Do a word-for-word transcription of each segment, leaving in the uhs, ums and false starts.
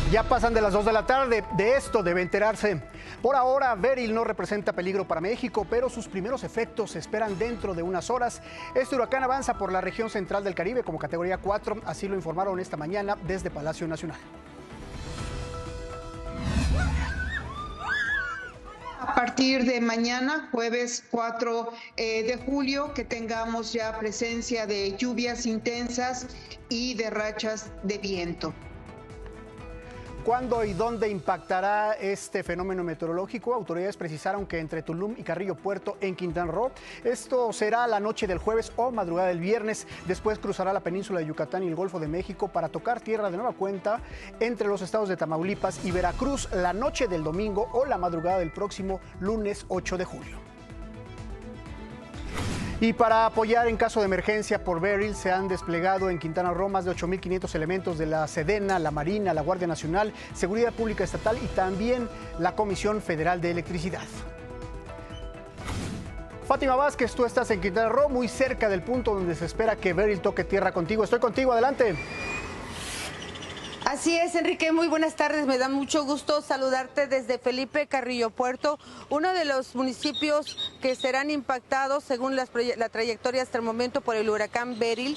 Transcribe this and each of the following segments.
Ya pasan de las dos de la tarde, de esto debe enterarse. Por ahora, Beryl no representa peligro para México, pero sus primeros efectos se esperan dentro de unas horas. Este huracán avanza por la región central del Caribe como categoría cuatro, así lo informaron esta mañana desde Palacio Nacional. A partir de mañana, jueves cuatro eh, de julio, que tengamos ya presencia de lluvias intensas y de rachas de viento. ¿Cuándo y dónde impactará este fenómeno meteorológico? Autoridades precisaron que entre Tulum y Carrillo Puerto en Quintana Roo, esto será la noche del jueves o madrugada del viernes. Después cruzará la península de Yucatán y el Golfo de México para tocar tierra de nueva cuenta entre los estados de Tamaulipas y Veracruz la noche del domingo o la madrugada del próximo lunes ocho de julio. Y para apoyar en caso de emergencia por Beryl, se han desplegado en Quintana Roo más de ocho mil quinientos elementos de la Sedena, la Marina, la Guardia Nacional, Seguridad Pública Estatal y también la Comisión Federal de Electricidad. Fátima Vázquez, tú estás en Quintana Roo, muy cerca del punto donde se espera que Beryl toque tierra contigo. Estoy contigo, adelante. Así es, Enrique, muy buenas tardes. Me da mucho gusto saludarte desde Felipe Carrillo Puerto, uno de los municipios que serán impactados según las, la trayectoria hasta el momento por el huracán Beryl.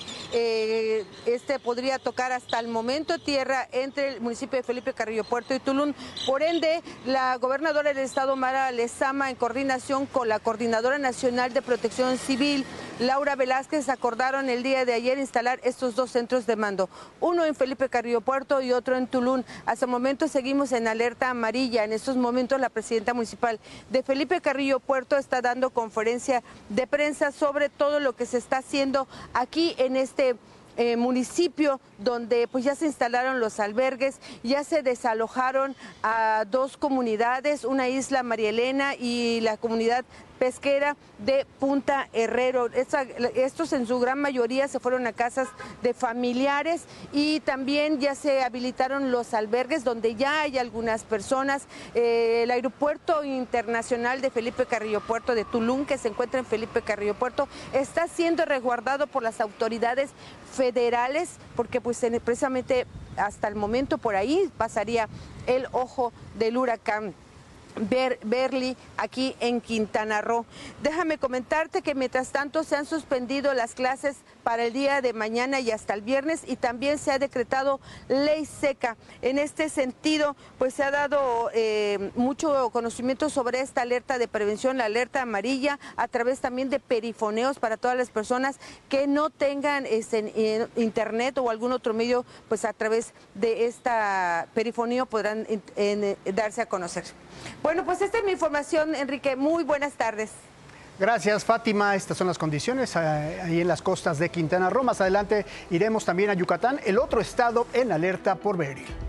Eh, este podría tocar hasta el momento tierra entre el municipio de Felipe Carrillo Puerto y Tulum. Por ende, la gobernadora del estado, Mara Lezama, en coordinación con la Coordinadora Nacional de Protección Civil, Laura Velázquez, acordaron el día de ayer instalar estos dos centros de mando, uno en Felipe Carrillo Puerto y otro en Tulum. Hasta el momento seguimos en alerta amarilla. En estos momentos la presidenta municipal de Felipe Carrillo Puerto está dando conferencia de prensa sobre todo lo que se está haciendo aquí en este Eh, municipio, donde pues ya se instalaron los albergues, ya se desalojaron a dos comunidades, una isla María Elena y la comunidad pesquera de Punta Herrero. Esta, estos en su gran mayoría se fueron a casas de familiares y también ya se habilitaron los albergues donde ya hay algunas personas. Eh, el aeropuerto internacional de Felipe Carrillo Puerto de Tulum, que se encuentra en Felipe Carrillo Puerto, está siendo resguardado por las autoridades federales porque pues precisamente hasta el momento por ahí pasaría el ojo del huracán Ber Beryl aquí en Quintana Roo. Déjame comentarte que mientras tanto se han suspendido las clases para el día de mañana y hasta el viernes y también se ha decretado ley seca. En este sentido, pues se ha dado eh, mucho conocimiento sobre esta alerta de prevención, la alerta amarilla, a través también de perifoneos para todas las personas que no tengan este, internet o algún otro medio, pues a través de esta perifoneo podrán en, en, darse a conocer. Bueno, pues esta es mi información, Enrique. Muy buenas tardes. Gracias, Fátima. Estas son las condiciones ahí en las costas de Quintana Roo. Más adelante iremos también a Yucatán, el otro estado en alerta por Beryl.